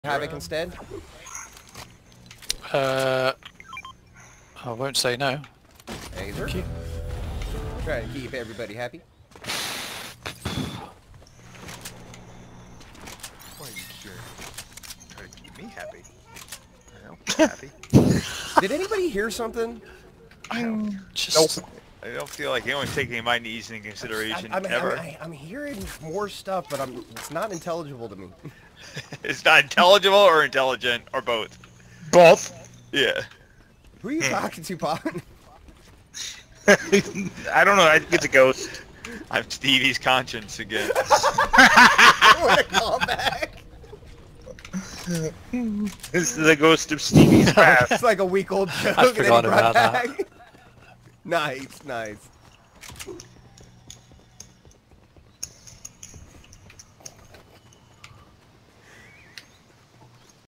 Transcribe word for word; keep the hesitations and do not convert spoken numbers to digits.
Havoc instead? Uh, I won't say no. Azer? Thank you. Try to keep everybody happy. Why are you sure? Try to keep me happy. I know, happy. Did anybody hear something? I don't, Just nope. I don't feel like anyone's taking my needs into consideration I, I'm, ever. I'm, I'm hearing more stuff, but I'm, it's not intelligible to me. It's not intelligible or intelligent or both. Both. Yeah. Who are you talking to, Pop? I don't know. I think it's a ghost. I'm Stevie's conscience again. What a callback! This is the ghost of Stevie's past. It's like a week old joke. I and then he forgot brought about that. back. Nice, nice.